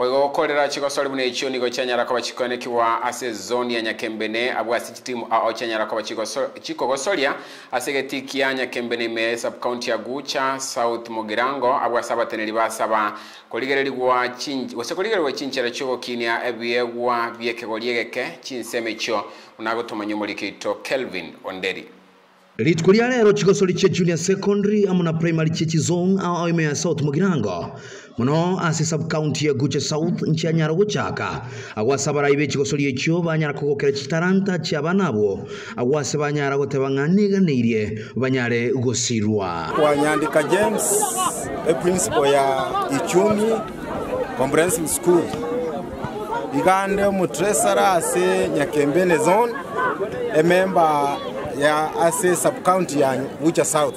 Oigo kolera chikosoli bune ichoni go chanyara kwa chikone kiwa ase zone ya Nyakembene abu ase timu au chanyara kwa chiko gosolia asegeti kia Nyakembene me sub county ya Gucha South Mugirango abu asabateneli basaba koligere ligwa chinji wasekoligere we chinchera choko kinia ebiegwa biekegoliegeke chinseme cho unagotuma nyumulikito Kelvin Onderi. Ritkulia lero chikosoli che junior secondary amuna primary che zone au ime ya South Mugirango muno ase sub county ya Gucha South nchi nyara guchaka agwasabara ibe chikosoli echo banyara kokokera chitaranta cha banabo agwase banyara gotebanganiganirie banyare gosirwa kwa Nyandika James a principal ya Ichumi Comprehensive School igande mutresara ase Nyakembene zone a member ya ase sub county ya Gucha South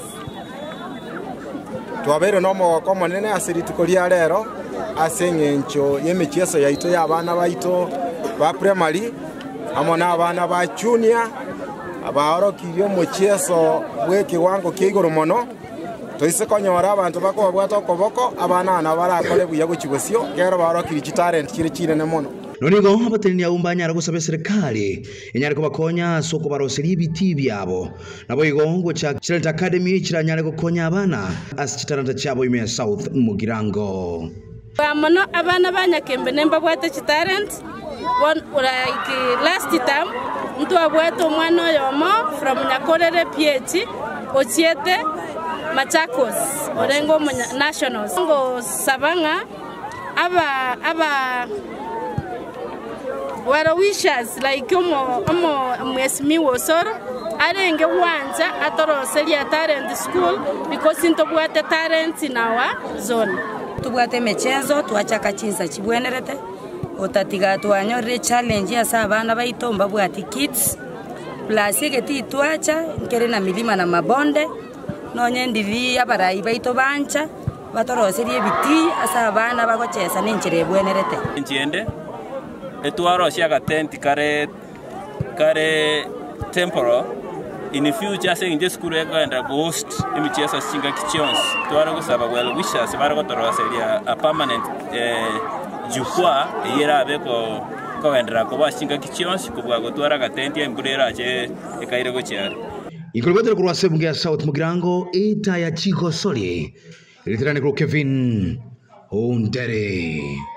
twabere nomo wakoma nene ase ritukolia lero ase ngencho yemechieso yaito ya abana baito ba primary amona abana ba junior abaorokirio mochieso bweke wango kiigoro mono toise konyora abantu bako bwato koboko abana na barakole buya guchigosio gero baorokiri talent kire chire ne mono nonigo abateni ya umbanyara gusabe serikali enyare kubakonya soko baroseri ibiti byabo nabo igongo cha Children's Academy kiranyare gukonya abana asichitaranta cyabo ime South Mugirango bamono abana banyakembene mbabwate talent one like last time mtu abwate omwana yomo from Nyakorere PH Ochiete Machakos orengo nationals ngo sabanga aba wara wishes like mwesimi wosoro arenge wanza atoroselia talent school because intobwate talent in our zone tubwate mechezo tuachaka chinza chibwenerete otatiga twanyorre challenge ya sabana baitomba bwati kids plus egeti twacha nkere na milima na mabonde nonye ndivi abarai baito bancha batoroserie biti asabana bagochesa ninchire bwenerete nchiende etuaro siaga tent kare temporal in the future saying just school and boost imicheso singa kichons tuaro kusaba well wishes bara gotoroseria a permanent jukwa yera beko kawendra ko basinga kichons kubwa gotwara ga tent ya mburera che ekaire gochara ikolbetero kwa sebunge ya South Mugirango eta ya chikosoli ilitirane kwa Kevin Onderi.